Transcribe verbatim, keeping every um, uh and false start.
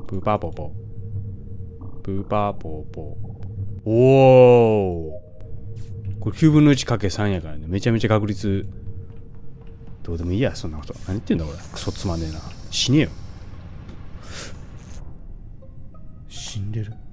プーパーポーポー。プーパーポーポー。おお。これきゅうぶんのいちかけさんやからね。めちゃめちゃ確率。どうでもいいや、そんなこと。何言ってんだ、これ。クソつまんねえな。死ねよ。死んでる。